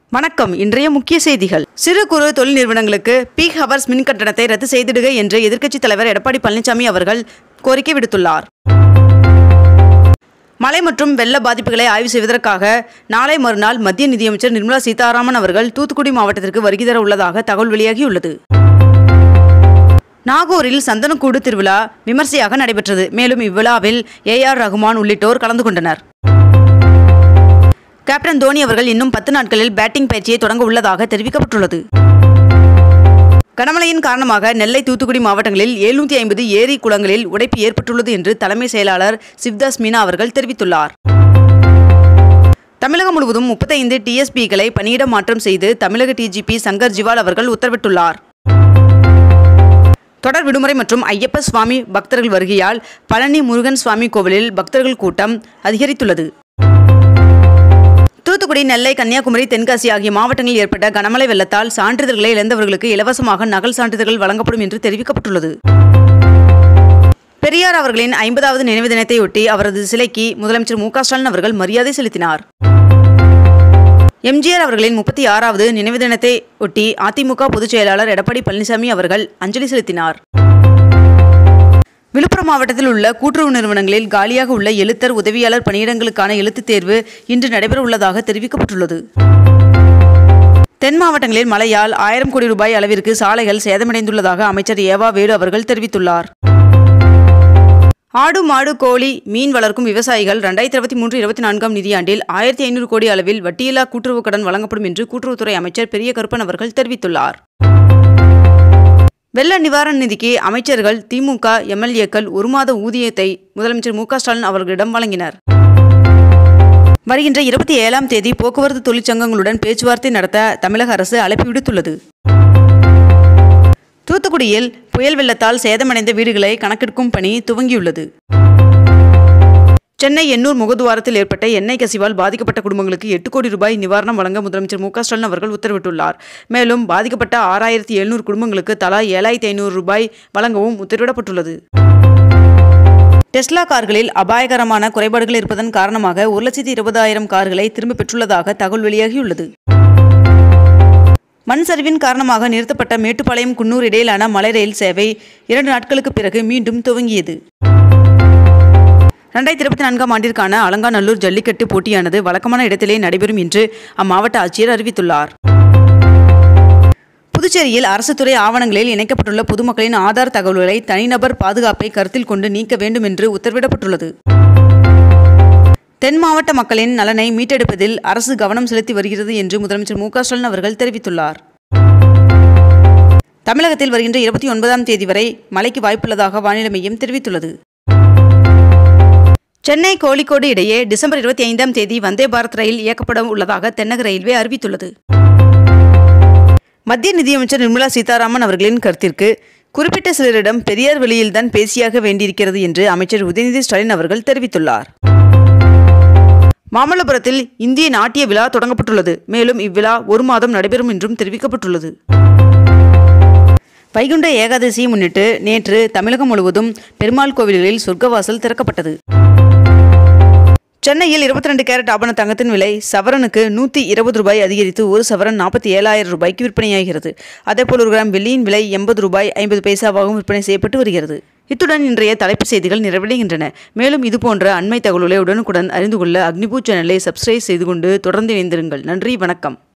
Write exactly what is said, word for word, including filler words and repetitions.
வணக்கம். இன்றைய முக்கிய செய்திகள். சிறு குறு தொழில் நிறுவனங்களுக்கு பீக் ஹவர்ஸ் மின் கட்டணத்தை ரத்து செய்திடுக என்று எதிர்க்கட்சித் தலைவர் எடப்பாடி பழனிசாமி அவர்கள் கோரிக்கை விடுத்துள்ளார். மழை மற்றும் வெள்ள பாதிப்புகளை ஆய்வு செய்வதற்காக நாளை மறுநாள் மத்திய நிதியமைச்சர் நிர்மலா சீதாராமன் அவர்கள் தூத்துக்குடி மாவட்டத்திற்கு வருகை தர உள்ளதாக தகவல் வெளியாகியுள்ளது. நாகூரில் சந்தனக்கூடு திருவிழா விமர்சையாக நடைபெற்றது. மேலும் இவ்விழாவில் ஏ ஆர் ரகுமான் உள்ளிட்டோர் கலந்து கொண்டனர். கேப்டன் தோனி அவர்கள் இன்னும் பத்து நாட்களில் பேட்டிங் பயிற்சியை தொடங்க உள்ளதாக தெரிவிக்கப்பட்டுள்ளது. கனமழையின் காரணமாக நெல்லை, தூத்துக்குடி மாவட்டங்களில் எழுநூற்றி ஐம்பது ஏரி குளங்களில் உடைப்பு ஏற்பட்டுள்ளது என்று தலைமை செயலாளர் சிவ்தாஸ் மீனா அவர்கள் தெரிவித்துள்ளார். தமிழகம் முழுவதும் முப்பத்தைந்து டி எஸ் பிகளை பணியிட மாற்றம் செய்து தமிழக D G P Shankar Jiwal அவர்கள் உத்தரவிட்டுள்ளார். தொடர் விடுமுறை மற்றும் ஐயப்ப சுவாமி பக்தர்கள் வருகையால் பழனி முருகன் சுவாமி கோவிலில் பக்தர்கள் கூட்டம் அதிகரித்துள்ளது. தூத்துக்குடி, நெல்லை, கன்னியாகுமரி, தென்காசி ஆகிய மாவட்டங்களில் ஏற்பட்ட கனமழை வெள்ளத்தால் சான்றிதழ்களை இழந்தவர்களுக்கு இலவசமாக நகல் சான்றிதழ்கள் வழங்கப்படும் என்று தெரிவிக்கப்பட்டுள்ளது. பெரியார் அவர்களின் ஐம்பதாவது நினைவு தினத்தையொட்டி அவரது சிலைக்கு முதலமைச்சர் மு க ஸ்டாலின் அவர்கள் மரியாதை செலுத்தினார். எம் ஜி ஆர் அவர்களின் முப்பத்தி ஆறாவது நினைவு தினத்தை ஒட்டி அதிமுக பொதுச் செயலாளர் எடப்பாடி பழனிசாமி அவர்கள் அஞ்சலி செலுத்தினார். விழுப்புரம் மாவட்டத்தில் உள்ள கூட்டுறவு நிறுவனங்களில் காலியாக உள்ள எழுத்தர் உதவியாளர் பணியிடங்களுக்கான எழுத்துத் தேர்வு இன்று நடைபெற உள்ளதாக தெரிவிக்கப்பட்டுள்ளது. தென் மாவட்டங்களில் மழையால் ஆயிரம் கோடி ரூபாய் அளவிற்கு சாலைகள் சேதமடைந்துள்ளதாக அமைச்சர் ஏவா வேடு அவர்கள் தெரிவித்துள்ளார். ஆடு, மாடு, கோழி, மீன் வளர்க்கும் விவசாயிகள் இரண்டாயிரத்தி இருபத்தி மூன்று இருபத்தி நான்காம் நிதியாண்டில் ஆயிரத்தி ஐநூறு கோடி அளவில் வட்டியில்லா கூட்டுறவு கடன் வழங்கப்படும் என்று கூட்டுறவுத்துறை அமைச்சர் பெரிய கருப்பன் அவர்கள் தெரிவித்துள்ளார். வெள்ள நிவாரண நிதிக்கு அமைச்சர்கள், திமுக எம் எல் ஏக்கள் ஒரு மாத ஊதியத்தை முதலமைச்சர் மு க ஸ்டாலின் அவர்களிடம் வழங்கினர். வருகின்ற இருபத்தி ஏழாம் தேதி போக்குவரத்து தொழிற்சங்கங்களுடன் பேச்சுவார்த்தை நடத்த தமிழக அரசு அழைப்பு விடுத்துள்ளது. தூத்துக்குடியில் புயல் வெள்ளத்தால் சேதமடைந்த வீடுகளை கணக்கெடுக்கும் பணி துவங்கியுள்ளது. சென்னை எண்ணூர் முகதுவாரத்தில் ஏற்பட்ட எண்ணெய் கசிவால் பாதிக்கப்பட்ட குடும்பங்களுக்கு எட்டு கோடி ரூபாய் நிவாரணம் வழங்க முதலமைச்சர் மு க ஸ்டாலின் அவர்கள் உத்தரவிட்டுள்ளார். மேலும் பாதிக்கப்பட்ட ஆறாயிரத்தி எழுநூறு குடும்பங்களுக்கு தலா ஏழாயிரத்தி ஐநூறு ரூபாய் வழங்கவும் உத்தரவிடப்பட்டுள்ளது. டெஸ்லா கார்களில் அபாயகரமான குறைபாடுகள் இருப்பதன் காரணமாக ஒரு லட்சத்தி இருபதாயிரம் கார்களை திரும்ப பெற்றுள்ளதாக தகவல் வெளியாகியுள்ளது. மண் சரிவின் காரணமாக நிறுத்தப்பட்ட மேட்டுப்பாளையம் குன்னூர் இடையிலான மலை ரயில் சேவை இரண்டு நாட்களுக்கு பிறகு மீண்டும் துவங்கியது. இரண்டாயிரத்தி இருபத்தி நான்காம் ஆண்டிற்கான அலங்காநல்லூர் ஜல்லிக்கட்டு போட்டியானது வழக்கமான இடத்திலே நடைபெறும் என்று அம்மாவட்ட ஆட்சியர் அறிவித்துள்ளார். புதுச்சேரியில் அரசு துறை ஆவணங்களில் இணைக்கப்பட்டுள்ள பொதுமக்களின் ஆதார் தகவல்களை தனிநபர் பாதுகாப்பை கருத்தில் கொண்டு நீக்க வேண்டும் என்று உத்தரவிடப்பட்டுள்ளது. தென் மாவட்ட மக்களின் நலனை மீட்டெடுப்பதில் அரசு கவனம் செலுத்தி வருகிறது என்று முதலமைச்சர் மு க ஸ்டாலின் அவர்கள் தெரிவித்துள்ளார். தமிழகத்தில் வருகின்ற இருபத்தி ஒன்பதாம் தேதி வரை மழைக்கு வாய்ப்புள்ளதாக வானிலை மையம் தெரிவித்துள்ளது. சென்னை, கோழிக்கோடு இடையே டிசம்பர் இருபத்தி ஐந்தாம் தேதி வந்தே பாரத் ரயில் இயக்கப்பட உள்ளதாக தென்னக ரயில்வே அறிவித்துள்ளது. மத்திய நிதியமைச்சர் நிர்மலா சீதாராமன் அவர்களின் கருத்திற்கு குறிப்பிட்ட சிலரிடம் பெரியார் வெளியில்தான் பேசியாக வேண்டியிருக்கிறது என்று அமைச்சர் உதயநிதி ஸ்டாலின் அவர்கள் தெரிவித்துள்ளார். மாமல்லபுரத்தில் இந்திய நாட்டிய விழா தொடங்கப்பட்டுள்ளது. மேலும் இவ்விழா ஒரு மாதம் நடைபெறும் என்றும் தெரிவிக்கப்பட்டுள்ளது. வைகுண்ட ஏகாதசியை முன்னிட்டு நேற்று தமிழகம் முழுவதும் பெருமாள் கோவில்களில் சொர்க்கவாசல் திறக்கப்பட்டது. சென்னையில் இருபத்தி ரெண்டு கேரட் ஆபண தங்கத்தின் விலை சவரனுக்கு நூற்றி இருபது ரூபாய் அதிகரித்து ஒரு சவரன் நாற்பத்தி ஏழாயிரம் ரூபாய்க்கு விற்பனையாகிறது. அதேபோல் ஒரு கிராம் வெள்ளியின் விலை எண்பது ரூபாய் ஐம்பது பைசாவாகவும் விற்பனை செய்யப்பட்டு வருகிறது. இத்துடன் இன்றைய தலைப்புச் செய்திகள் நிறைவடைகின்றன. மேலும் இதுபோன்ற அண்மை தகவல்களை உடனுக்குடன் அறிந்து கொள்ள அக்னிபூ சேனலை சப்ஸ்கிரைப் செய்து கொண்டு தொடர்ந்து இணைந்திருங்கள். நன்றி, வணக்கம்.